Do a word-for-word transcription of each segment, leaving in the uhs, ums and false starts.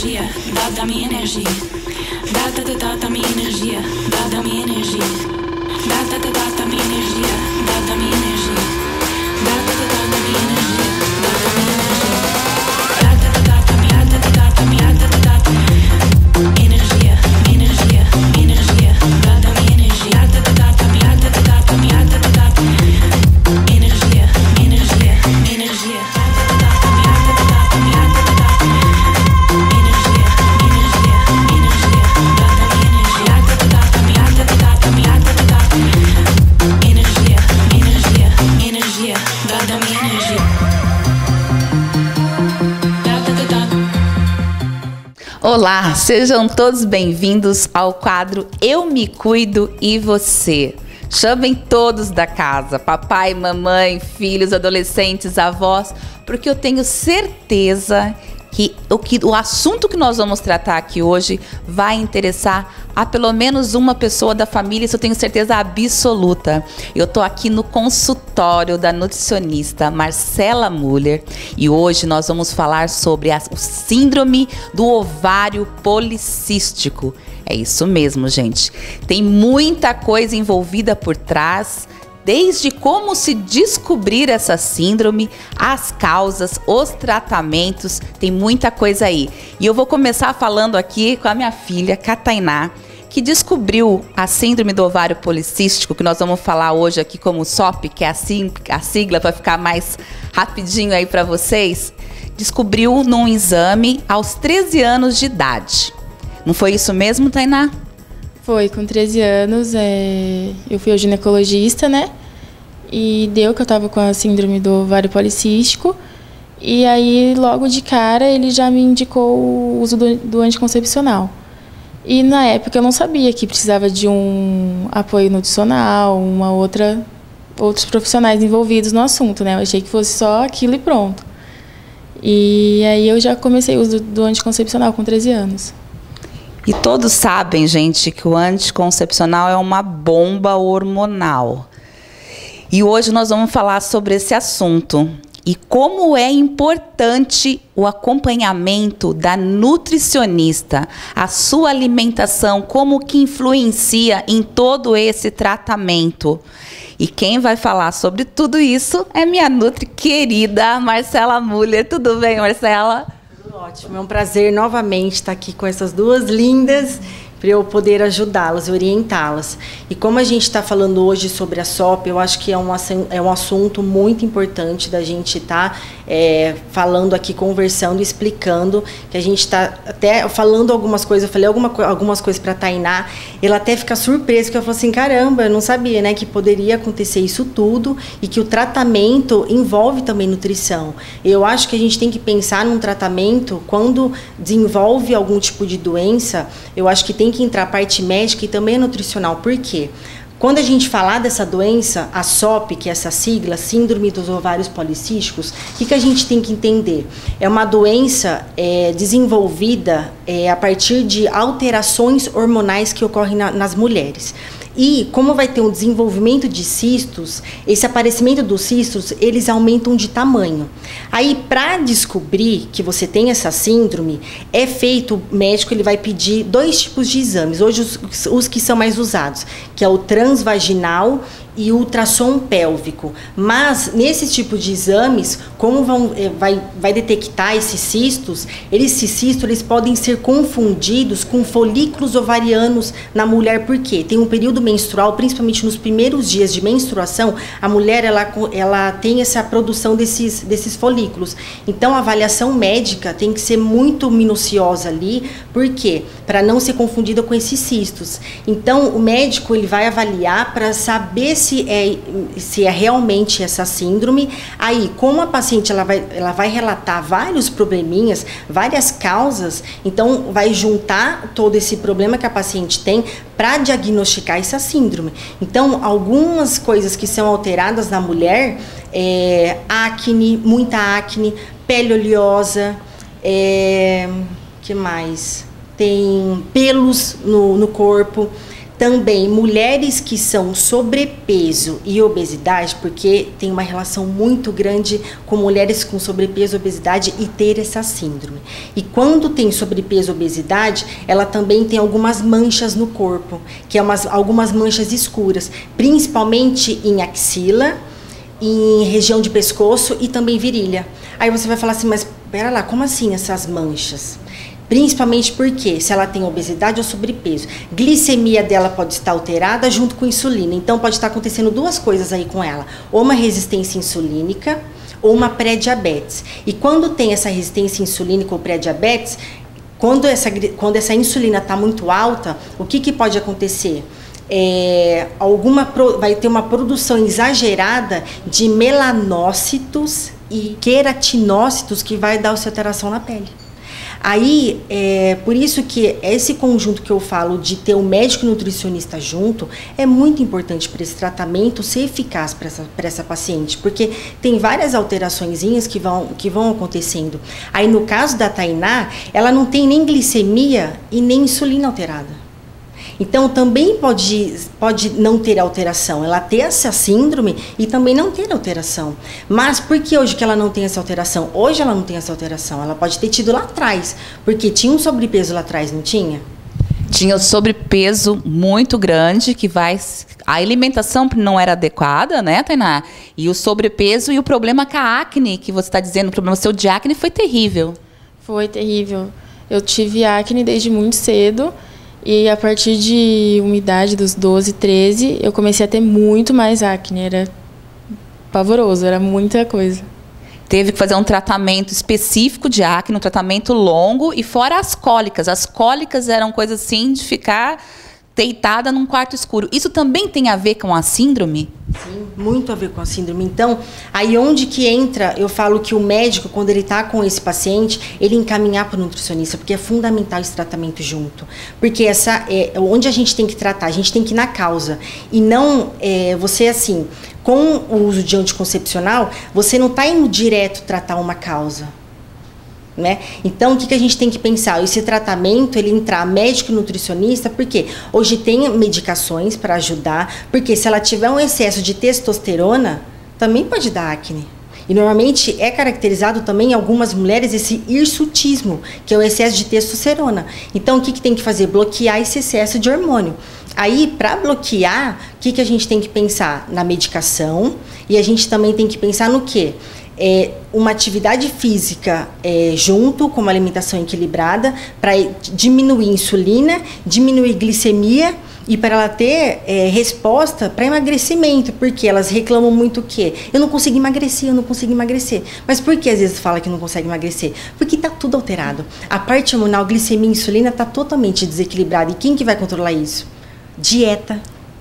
energia, dá da minha energia. Dá da da da da minha energia, dá da minha energia. Dá da da da da minha energia, dá da minha energia. Dá da da da da minha energia, dá da minha energia. Dá da da da da minha, da da da da minha, da da da da energia, energia, energia, dá da minha energia. Dá da da da minha, da da da da minha, da da da energia, energia, energia. Olá, sejam todos bem-vindos ao quadro Eu Me Cuido e Você. Chamem todos da casa, papai, mamãe, filhos, adolescentes, avós, porque eu tenho certeza que o, que o assunto que nós vamos tratar aqui hoje vai interessar a pelo menos uma pessoa da família, isso eu tenho certeza absoluta. Eu tô aqui no consultório da nutricionista Marcela Muller e hoje nós vamos falar sobre a, o síndrome do ovário policístico. É isso mesmo, gente. Tem muita coisa envolvida por trás, desde como se descobrir essa síndrome, as causas, os tratamentos, tem muita coisa aí. E eu vou começar falando aqui com a minha filha, Catainá, que descobriu a síndrome do ovário policístico, que nós vamos falar hoje aqui como S O P, que é a sigla para ficar mais rapidinho aí para vocês. Descobriu num exame aos treze anos de idade. Não foi isso mesmo, Tainá? Foi, com treze anos, é, eu fui ao ginecologista, né? E deu que eu tava com a síndrome do ovário policístico. E aí, logo de cara, ele já me indicou o uso do, do anticoncepcional. E na época eu não sabia que precisava de um apoio nutricional, uma outra, outros profissionais envolvidos no assunto, né? Eu achei que fosse só aquilo e pronto. E aí eu já comecei o uso do anticoncepcional com treze anos. E todos sabem, gente, que o anticoncepcional é uma bomba hormonal. E hoje nós vamos falar sobre esse assunto e como é importante o acompanhamento da nutricionista, a sua alimentação, como que influencia em todo esse tratamento. E quem vai falar sobre tudo isso é minha nutri querida Marcela Muller. Tudo bem, Marcela? Ótimo, é um prazer novamente estar aqui com essas duas lindas para eu poder ajudá-las, orientá-las. E como a gente está falando hoje sobre a S O P, eu acho que é um, é um assunto muito importante da gente estar tá, é, falando aqui, conversando, explicando, que a gente está até falando algumas coisas, eu falei alguma, algumas coisas para a Tainá, ela até fica surpresa, que eu falei assim, caramba, eu não sabia, né, que poderia acontecer isso tudo e que o tratamento envolve também nutrição. Eu acho que a gente tem que pensar num tratamento, quando desenvolve algum tipo de doença, eu acho que tem que entrar a parte médica e também nutricional. Por quê? Quando a gente falar dessa doença, a S O P, que é essa sigla, Síndrome dos Ovários Policísticos, o que, que a gente tem que entender? É uma doença é, desenvolvida é, a partir de alterações hormonais que ocorrem na, nas mulheres. E como vai ter um desenvolvimento de cistos, esse aparecimento dos cistos, eles aumentam de tamanho. Aí, para descobrir que você tem essa síndrome, é feito, o médico ele vai pedir dois tipos de exames, hoje os, os que são mais usados, que é o transvaginal e ultrassom pélvico. Mas, nesse tipo de exames, como vão, vai, vai detectar esses cistos, esses cistos eles podem ser confundidos com folículos ovarianos na mulher, porque tem um período menstrual, principalmente nos primeiros dias de menstruação, a mulher ela, ela tem essa produção desses, desses folículos. Então, a avaliação médica tem que ser muito minuciosa ali, por quê? Para não ser confundida com esses cistos. Então, o médico ele vai avaliar para saber se é, se é realmente essa síndrome. Aí, como a paciente ela vai, ela vai relatar vários probleminhas, várias causas, então vai juntar todo esse problema que a paciente tem para diagnosticar essa síndrome. Então, algumas coisas que são alteradas na mulher, é, acne, muita acne, pele oleosa, é, que mais? Tem pelos no, no corpo, Também mulheres que são sobrepeso e obesidade, porque tem uma relação muito grande com mulheres com sobrepeso e obesidade e ter essa síndrome. E quando tem sobrepeso e obesidade, ela também tem algumas manchas no corpo, que é umas, algumas manchas escuras, principalmente em axila, em região de pescoço e também virilha. Aí você vai falar assim, mas pera lá, como assim essas manchas? Principalmente porque se ela tem obesidade ou sobrepeso, glicemia dela pode estar alterada junto com insulina. Então pode estar acontecendo duas coisas aí com ela, ou uma resistência insulínica ou uma pré-diabetes. E quando tem essa resistência insulínica ou pré-diabetes, quando essa, quando essa insulina está muito alta, o que, que pode acontecer? É, alguma, vai ter uma produção exagerada de melanócitos e queratinócitos que vai dar essa alteração na pele. Aí, é por isso que esse conjunto que eu falo de ter um médico nutricionista junto é muito importante para esse tratamento ser eficaz para essa, para essa paciente, porque tem várias alteraçõezinhas que vão, que vão acontecendo. Aí, no caso da Tainá, ela não tem nem glicemia e nem insulina alterada. Então, também pode, pode não ter alteração, ela ter essa síndrome e também não ter alteração. Mas por que hoje que ela não tem essa alteração? Hoje ela não tem essa alteração, ela pode ter tido lá atrás, porque tinha um sobrepeso lá atrás, não tinha? Tinha o sobrepeso muito grande, que vai... A alimentação não era adequada, né, Tainá? E o sobrepeso e o problema com a acne, que você está dizendo, o problema seu de acne foi terrível. Foi terrível. Eu tive acne desde muito cedo. E a partir de uma idade dos doze, treze, eu comecei a ter muito mais acne. Era pavoroso, era muita coisa. Teve que fazer um tratamento específico de acne, um tratamento longo, e fora as cólicas. As cólicas eram coisas assim de ficar deitada num quarto escuro. Isso também tem a ver com a síndrome? Sim, muito a ver com a síndrome. Então, aí onde que entra, eu falo que o médico, quando ele está com esse paciente, ele encaminhar para o nutricionista, porque é fundamental esse tratamento junto. Porque essa é onde a gente tem que tratar, a gente tem que ir na causa. E não é, você assim, com o uso de anticoncepcional, você não está indo direto tratar uma causa. Né? Então, o que, que a gente tem que pensar? Esse tratamento, ele entrar médico e nutricionista, porque hoje tem medicações para ajudar, porque se ela tiver um excesso de testosterona, também pode dar acne. E normalmente é caracterizado também em algumas mulheres esse hirsutismo, que é o excesso de testosterona. Então, o que, que tem que fazer? Bloquear esse excesso de hormônio. Aí, para bloquear, o que, que a gente tem que pensar? Na medicação, e a gente também tem que pensar no quê? É, uma atividade física é, junto com uma alimentação equilibrada para diminuir insulina, diminuir glicemia e para ela ter é, resposta para emagrecimento, porque elas reclamam muito o quê? Eu não consigo emagrecer, eu não consigo emagrecer. Mas por que às vezes fala que não consegue emagrecer? Porque está tudo alterado. A parte hormonal, glicemia e insulina está totalmente desequilibrada. E quem que vai controlar isso? Dieta.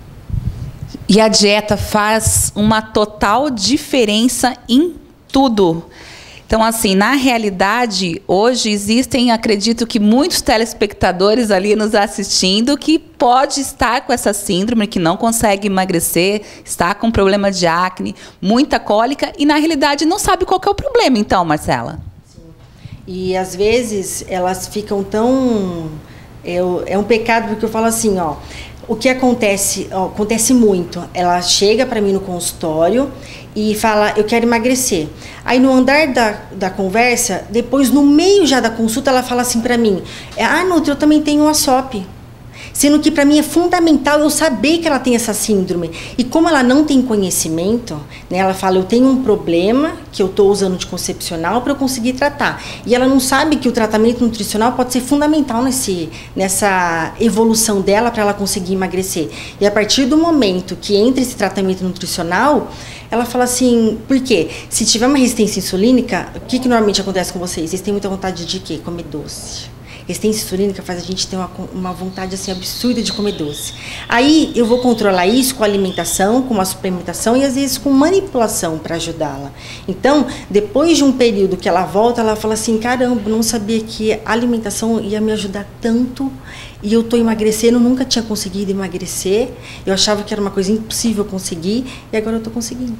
E a dieta faz uma total diferença em tudo. Então, assim, na realidade, hoje existem, acredito que muitos telespectadores ali nos assistindo que pode estar com essa síndrome, que não consegue emagrecer, está com problema de acne, muita cólica e, na realidade, não sabe qual que é o problema, então, Marcela. Sim. E, às vezes, elas ficam tão... É, é um pecado, porque eu falo assim, ó... O que acontece, ó, acontece muito, ela chega para mim no consultório e fala, eu quero emagrecer. Aí no andar da, da conversa, depois no meio já da consulta, ela fala assim para mim, ah, Nutri, eu também tenho uma S O P. Sendo que para mim é fundamental eu saber que ela tem essa síndrome. E como ela não tem conhecimento, né, ela fala, eu tenho um problema que eu estou usando anticoncepcional para eu conseguir tratar. E ela não sabe que o tratamento nutricional pode ser fundamental nesse, nessa evolução dela para ela conseguir emagrecer. E a partir do momento que entra esse tratamento nutricional, ela fala assim, por quê? Se tiver uma resistência insulínica, o que, que normalmente acontece com vocês? Vocês têm muita vontade de quê? Comer doce. Resistência insulínica faz a gente ter uma, uma vontade assim absurda de comer doce. Aí eu vou controlar isso com alimentação, com uma suplementação e às vezes com manipulação para ajudá-la. Então, depois de um período que ela volta, ela fala assim, caramba, não sabia que a alimentação ia me ajudar tanto e eu estou emagrecendo, nunca tinha conseguido emagrecer. Eu achava que era uma coisa impossível conseguir e agora eu estou conseguindo.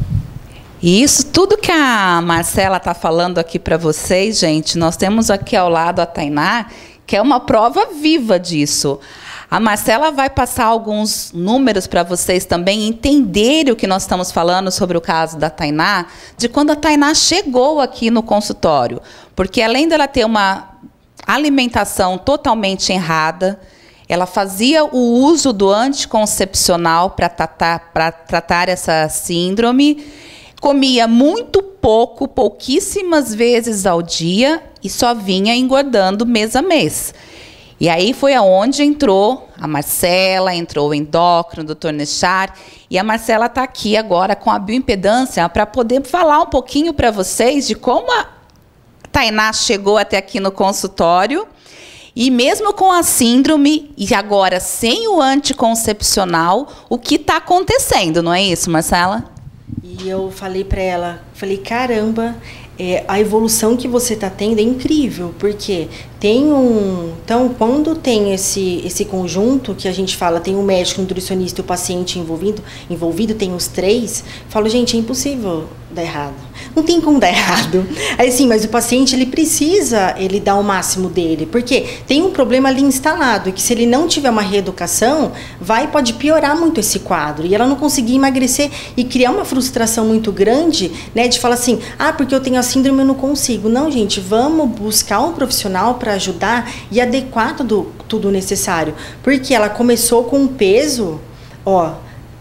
E isso tudo que a Marcela está falando aqui para vocês, gente, nós temos aqui ao lado a Tainá, que é uma prova viva disso. A Marcela vai passar alguns números para vocês também entenderem o que nós estamos falando sobre o caso da Tainá, de quando a Tainá chegou aqui no consultório. Porque além dela ter uma alimentação totalmente errada, ela fazia o uso do anticoncepcional para tratar, para tratar essa síndrome, comia muito pouco, pouquíssimas vezes ao dia e só vinha engordando mês a mês. E aí foi aonde entrou a Marcela, entrou o endócrino, o doutor Nechar, e a Marcela está aqui agora com a bioimpedância para poder falar um pouquinho para vocês de como a Tainá chegou até aqui no consultório, e mesmo com a síndrome, e agora sem o anticoncepcional, o que está acontecendo, não é isso, Marcela? E eu falei para ela, falei, caramba, é, a evolução que você está tendo é incrível, porque tem um... Então, quando tem esse, esse conjunto que a gente fala, tem um médico, um nutricionista e o paciente envolvido, envolvido, tem os três, falo, gente, é impossível dar errado. Não tem como dar errado. Aí sim, mas o paciente, ele precisa, ele dar o máximo dele, porque tem um problema ali instalado, e que se ele não tiver uma reeducação, vai, pode piorar muito esse quadro, e ela não conseguir emagrecer e criar uma frustração muito grande, né, de falar assim, ah, porque eu tenho a síndrome, eu não consigo. Não, gente, vamos buscar um profissional para ajudar e adequar tudo, tudo necessário, porque ela começou com um peso, ó,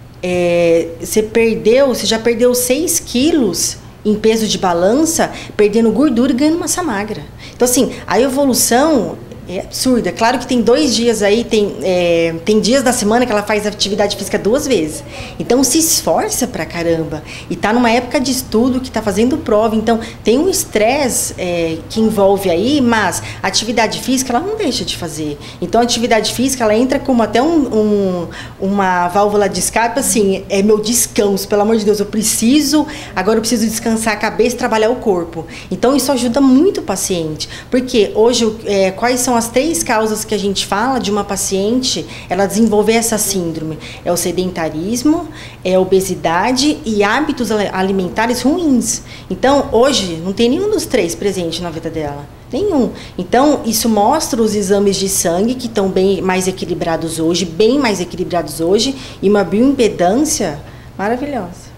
é, você perdeu, você já perdeu seis quilos em peso de balança, perdendo gordura e ganhando massa magra. Então, assim, a evolução é absurda. Claro que tem dois dias aí, tem, é, tem dias da semana que ela faz atividade física duas vezes. Então, se esforça pra caramba. E tá numa época de estudo, que tá fazendo prova. Então, tem um estresse é, que envolve aí, mas a atividade física, ela não deixa de fazer. Então, a atividade física, ela entra como até um, um, uma válvula de escape, assim, é meu descanso. Pelo amor de Deus, eu preciso, agora eu preciso descansar a cabeça e trabalhar o corpo. Então, isso ajuda muito o paciente. Porque hoje, é, quais são as três causas que a gente fala de uma paciente ela desenvolver essa síndrome? É o sedentarismo, é a obesidade e hábitos alimentares ruins. Então, hoje, não tem nenhum dos três presente na vida dela. Nenhum. Então, isso mostra os exames de sangue que estão bem mais equilibrados hoje, bem mais equilibrados hoje, e uma bioimpedância maravilhosa.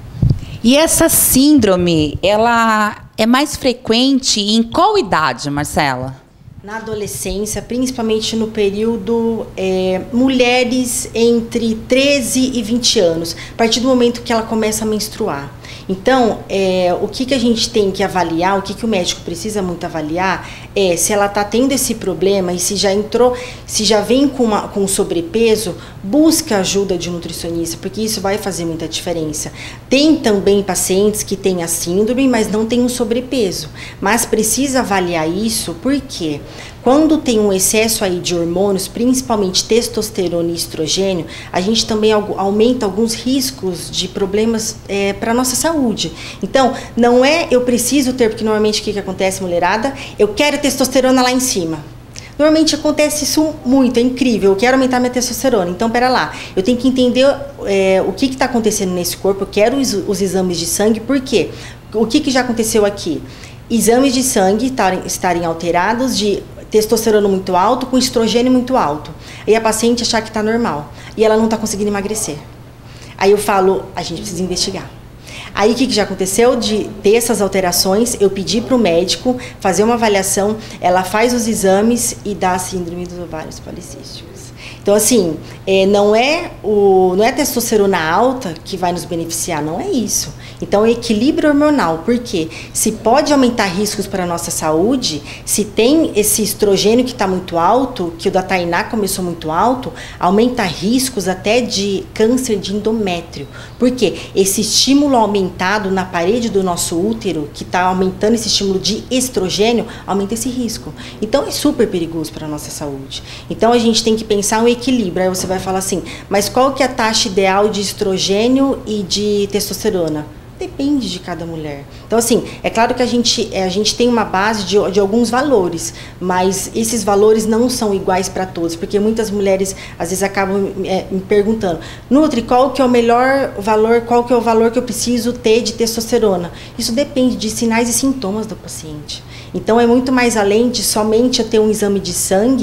E essa síndrome, ela é mais frequente em qual idade, Marcela? Na adolescência, principalmente no período é, mulheres entre treze e vinte anos, a partir do momento que ela começa a menstruar. Então, é, o que, que a gente tem que avaliar, o que, que o médico precisa muito avaliar, é se ela está tendo esse problema e se já entrou, se já vem com, uma, com sobrepeso, busca ajuda de um nutricionista, porque isso vai fazer muita diferença. Tem também pacientes que têm a síndrome, mas não têm um sobrepeso, mas precisa avaliar isso, por quê? Quando tem um excesso aí de hormônios, principalmente testosterona e estrogênio, a gente também aumenta alguns riscos de problemas é, para a nossa saúde. Então, não é eu preciso ter, porque normalmente o que, que acontece, mulherada? Eu quero testosterona lá em cima. Normalmente acontece isso muito, é incrível, eu quero aumentar minha testosterona. Então, pera lá, eu tenho que entender é, o que está acontecendo nesse corpo, eu quero os, os exames de sangue, por quê? O que, que já aconteceu aqui? Exames de sangue estarem, estarem alterados de testosterona muito alto com estrogênio muito alto. E a paciente achar que está normal. E ela não está conseguindo emagrecer. Aí eu falo, a gente precisa investigar. Aí o que, que já aconteceu? De ter essas alterações, eu pedi para o médico fazer uma avaliação, ela faz os exames e dá a síndrome dos ovários policísticos. Então, assim, é, não, é o, não é a testosterona alta que vai nos beneficiar, não é isso. Então, é equilíbrio hormonal, porque se pode aumentar riscos para a nossa saúde, se tem esse estrogênio que está muito alto, que o da Tainá começou muito alto, aumenta riscos até de câncer de endométrio. Porque esse estímulo aumentado na parede do nosso útero, que está aumentando esse estímulo de estrogênio, aumenta esse risco. Então, é super perigoso para a nossa saúde. Então, a gente tem que pensar um equilíbrio. Aí você vai falar assim, mas qual que é a taxa ideal de estrogênio e de testosterona? Depende de cada mulher. Então, assim, é claro que a gente, a gente tem uma base de, de alguns valores, mas esses valores não são iguais para todos, porque muitas mulheres, às vezes, acabam é, me perguntando, Nutri, qual que é o melhor valor, qual que é o valor que eu preciso ter de testosterona? Isso depende de sinais e sintomas do paciente. Então, é muito mais além de somente eu ter um exame de sangue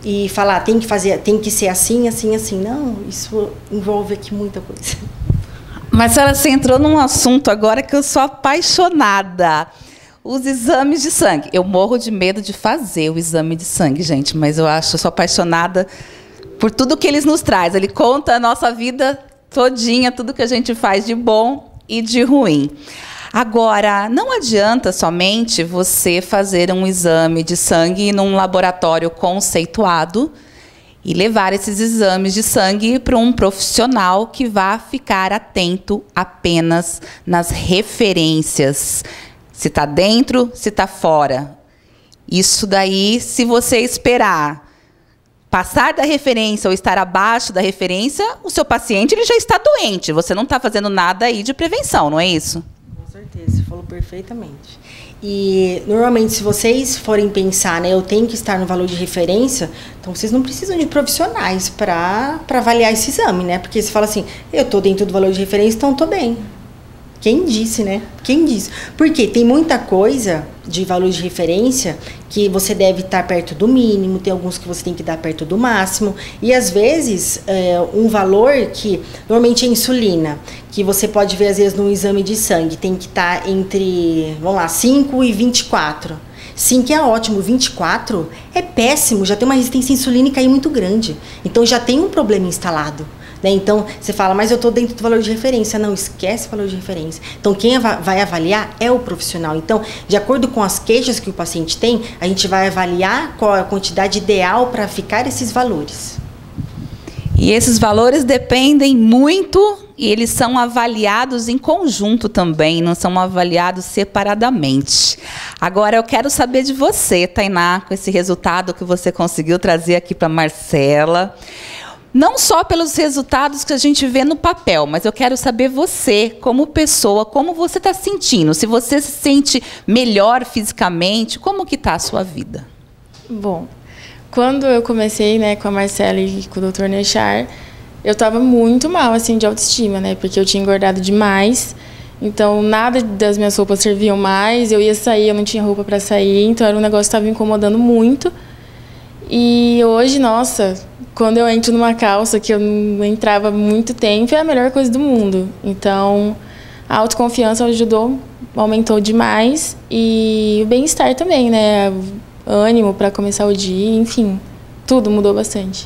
e falar, tem que fazer, tem que ser assim, assim, assim. Não, isso envolve aqui muita coisa. Marcela, você entrou num assunto agora que eu sou apaixonada. Os exames de sangue. Eu morro de medo de fazer o exame de sangue, gente, mas eu acho, eu sou apaixonada por tudo que eles nos traz. Ele conta a nossa vida todinha, tudo que a gente faz de bom e de ruim. Agora, não adianta somente você fazer um exame de sangue num laboratório conceituado e levar esses exames de sangue para um profissional que vá ficar atento apenas nas referências. Se está dentro, se está fora. Isso daí, se você esperar passar da referência ou estar abaixo da referência, o seu paciente ele já está doente. Você não está fazendo nada aí de prevenção, não é isso? Com certeza, você falou perfeitamente. E, normalmente, se vocês forem pensar, né, eu tenho que estar no valor de referência, então vocês não precisam de profissionais para para avaliar esse exame, né? Porque você fala assim, eu estou dentro do valor de referência, então estou bem. Quem disse, né? Quem disse? Porque tem muita coisa de valor de referência que você deve estar perto do mínimo, tem alguns que você tem que dar perto do máximo, e às vezes é, um valor que normalmente é insulina, que você pode ver às vezes no exame de sangue, tem que estar entre, vamos lá, cinco e vinte e quatro. cinco é ótimo, vinte e quatro é péssimo, já tem uma resistência insulínica aí muito grande. Então já tem um problema instalado. Né? Então, você fala, mas eu estou dentro do valor de referência. Não, esquece o valor de referência. Então, quem vai avaliar é o profissional. Então, de acordo com as queixas que o paciente tem, a gente vai avaliar qual é a quantidade ideal para ficar esses valores. E esses valores dependem muito e eles são avaliados em conjunto também, não são avaliados separadamente. Agora, eu quero saber de você, Tainá, com esse resultado que você conseguiu trazer aqui para a Marcela. Não só pelos resultados que a gente vê no papel, mas eu quero saber você, como pessoa, como você está sentindo. Se você se sente melhor fisicamente, como que está a sua vida? Bom, quando eu comecei, né, com a Marcela e com o doutor Nechar, eu estava muito mal, assim, de autoestima, né? Porque eu tinha engordado demais. Então, nada das minhas roupas serviam mais. Eu ia sair, eu não tinha roupa para sair. Então, era um negócio que estava me incomodando muito. E hoje, nossa, quando eu entro numa calça que eu não entrava há muito tempo, é a melhor coisa do mundo. Então, a autoconfiança ajudou, aumentou demais. E o bem-estar também, né? Ânimo para começar o dia, enfim, tudo mudou bastante.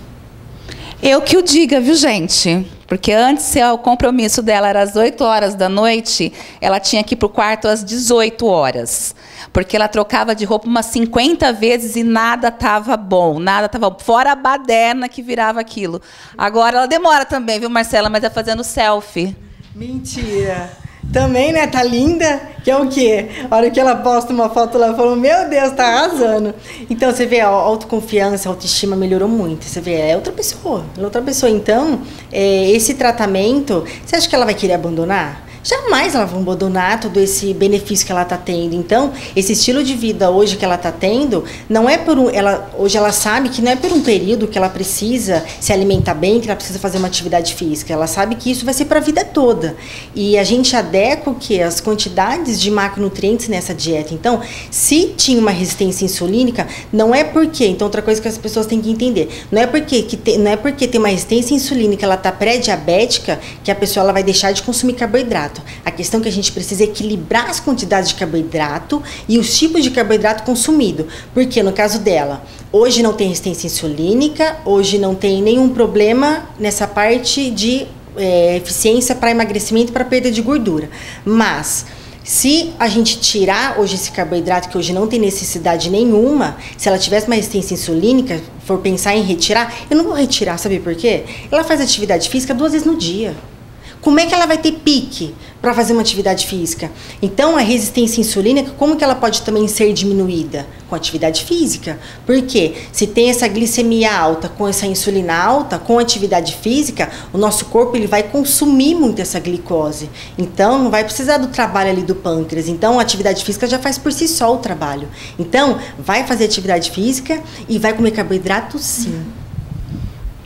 Eu que o diga, viu, gente? Porque antes o compromisso dela era às oito horas da noite, ela tinha que ir para o quarto às dezoito horas. Porque ela trocava de roupa umas cinquenta vezes e nada estava bom, nada estava bom. Fora a baderna que virava aquilo. Agora ela demora também, viu, Marcela? Mas é fazendo selfie. Mentira! Também, né? Tá linda, que é o quê? A hora que ela posta uma foto, ela falou, meu Deus, tá arrasando. Então, você vê, a autoconfiança, a autoestima melhorou muito. Você vê, é outra pessoa, é outra pessoa. Então, é, esse tratamento, você acha que ela vai querer abandonar? Jamais ela vai abandonar todo esse benefício que ela está tendo. Então, esse estilo de vida hoje que ela está tendo, não é por um, ela, hoje ela sabe que não é por um período que ela precisa se alimentar bem, que ela precisa fazer uma atividade física. Ela sabe que isso vai ser para a vida toda. E a gente adequa o quê? As quantidades de macronutrientes nessa dieta. Então, se tinha uma resistência insulínica, não é porque, então outra coisa que as pessoas têm que entender, não é porque, que te, não é porque tem uma resistência insulínica, ela está pré-diabética, que a pessoa ela vai deixar de consumir carboidrato. A questão é que a gente precisa equilibrar as quantidades de carboidrato e os tipos de carboidrato consumido. Porque no caso dela, hoje não tem resistência insulínica, hoje não tem nenhum problema nessa parte de é, eficiência para emagrecimento e para perda de gordura. Mas se a gente tirar hoje esse carboidrato, que hoje não tem necessidade nenhuma, se ela tivesse uma resistência insulínica, for pensar em retirar, eu não vou retirar, sabe por quê? Ela faz atividade física duas vezes no dia. Como é que ela vai ter pique para fazer uma atividade física? Então, a resistência insulínica, como que ela pode também ser diminuída? Com atividade física. Porque se tem essa glicemia alta, com essa insulina alta, com atividade física, o nosso corpo ele vai consumir muito essa glicose. Então, não vai precisar do trabalho ali do pâncreas. Então, a atividade física já faz por si só o trabalho. Então, vai fazer atividade física e vai comer carboidrato, sim.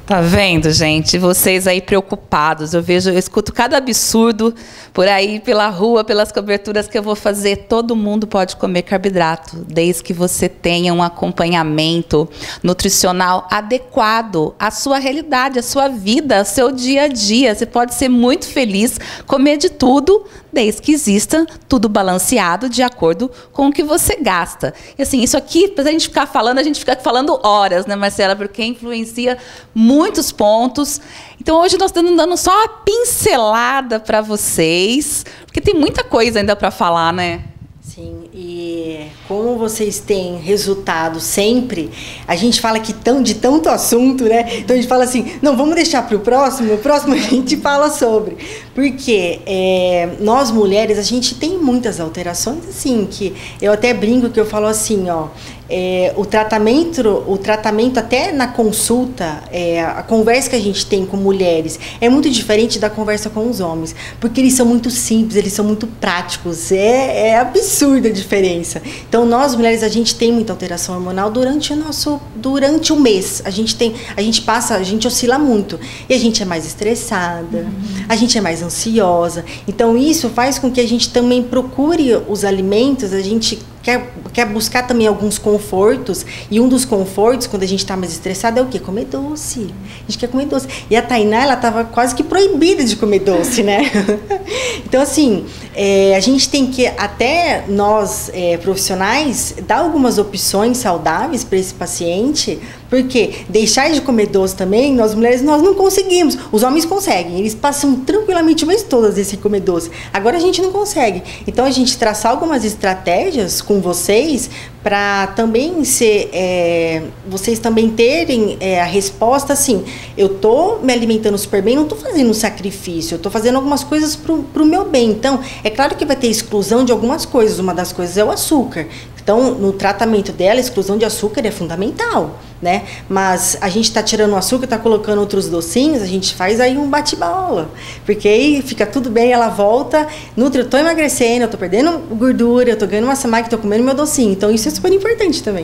Tá vendo, gente? Vocês aí preocupados. Eu vejo, eu escuto cada absurdo por aí, pela rua, pelas coberturas que eu vou fazer. Todo mundo pode comer carboidrato, desde que você tenha um acompanhamento nutricional adequado à sua realidade, à sua vida, ao seu dia a dia. Você pode ser muito feliz, comer de tudo, desde que exista tudo balanceado de acordo com o que você gasta. E assim, isso aqui, para a gente ficar falando, a gente fica falando horas, né, Marcela? Porque influencia muitos pontos. Então, hoje nós estamos dando só uma pincelada para vocês, porque tem muita coisa ainda para falar, né? Sim, e como vocês têm resultado sempre, a gente fala que tão, de tanto assunto, né? Então a gente fala assim, não, vamos deixar para o próximo, o próximo a gente fala sobre. Porque é, nós mulheres, a gente tem muitas alterações, assim, que eu até brinco que eu falo assim, ó, é, o tratamento, o tratamento até na consulta, é, a conversa que a gente tem com mulheres é muito diferente da conversa com os homens, porque eles são muito simples, eles são muito práticos, é, é absurda a diferença. Então nós mulheres, a gente tem muita alteração hormonal durante o nosso, durante o mês, a gente tem, a gente passa, a gente oscila muito, e a gente é mais estressada, uhum. a gente é mais ansiosa, então isso faz com que a gente também procure os alimentos, a gente Quer, quer buscar também alguns confortos, e um dos confortos, quando a gente está mais estressado, é o quê? Comer doce. A gente quer comer doce. E a Tainá, ela estava quase que proibida de comer doce, né? Então, assim, é, a gente tem que, até nós, é, profissionais, dar algumas opções saudáveis para esse paciente, porque deixar de comer doce também, nós mulheres, nós não conseguimos. Os homens conseguem, eles passam tranquilamente o mês todo às vezes sem comer doce. Agora a gente não consegue. Então, a gente traçar algumas estratégias com vocês para também ser, é, vocês também terem é, a resposta assim, eu tô me alimentando super bem, não tô fazendo um sacrifício, eu tô fazendo algumas coisas pro, pro meu bem. Então, é claro que vai ter exclusão de algumas coisas, uma das coisas é o açúcar. Então, no tratamento dela, a exclusão de açúcar é fundamental, né? Mas a gente está tirando o açúcar, está colocando outros docinhos, a gente faz aí um bate-bola. Porque aí fica tudo bem, ela volta, nutre, eu estou emagrecendo, eu estou perdendo gordura, eu estou ganhando massa magra, estou comendo meu docinho. Então, isso é super importante também.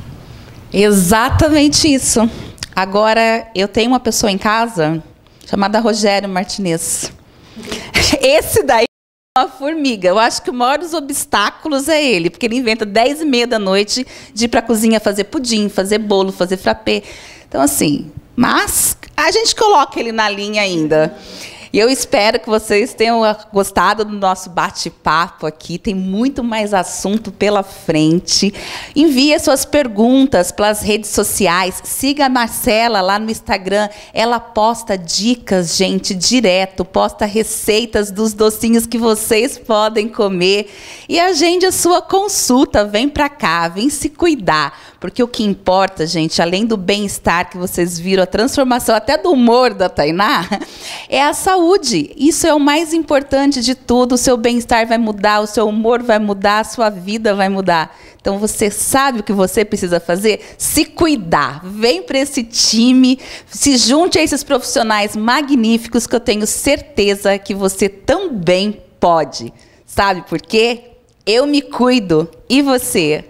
Exatamente isso. Agora, eu tenho uma pessoa em casa chamada Rogério Martinez. Esse daí uma formiga. Eu acho que o maior dos obstáculos é ele, porque ele inventa dez e meia da noite de ir para a cozinha fazer pudim, fazer bolo, fazer frappé. Então, assim, mas a gente coloca ele na linha ainda. E eu espero que vocês tenham gostado do nosso bate-papo aqui. Tem muito mais assunto pela frente. Envie suas perguntas pelas redes sociais. Siga a Marcela lá no Instagram. Ela posta dicas, gente, direto. Posta receitas dos docinhos que vocês podem comer. E agende a sua consulta. Vem pra cá, vem se cuidar. Porque o que importa, gente, além do bem-estar que vocês viram, a transformação até do humor da Tainá, é a saúde. Isso é o mais importante de tudo. O seu bem-estar vai mudar, o seu humor vai mudar, a sua vida vai mudar. Então, você sabe o que você precisa fazer? Se cuidar. Vem para esse time, se junte a esses profissionais magníficos que eu tenho certeza que você também pode. Sabe por quê? Eu me cuido. E você?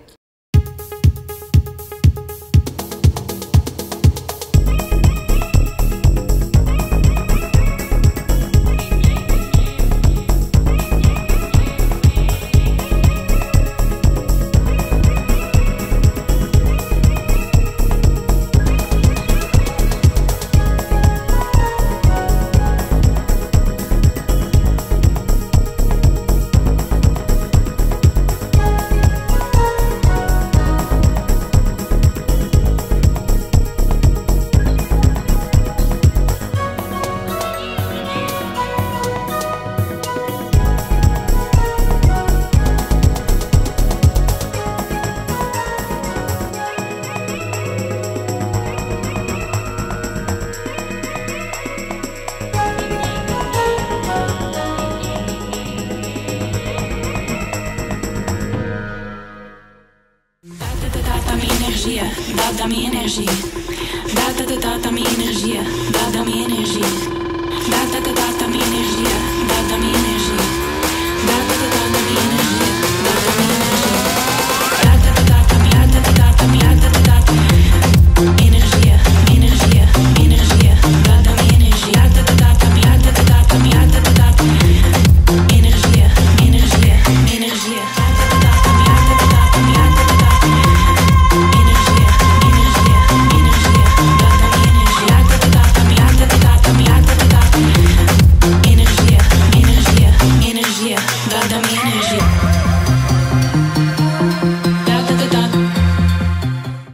Dá minha energia, dá, dá, dá, dá, dá minha energia, dá, dá minha energia, dá, dá, dá, dá, dá minha energia, dá, dá minha energia, dá, dá, dá, dá, dá minha energia, dá, dá minha energia.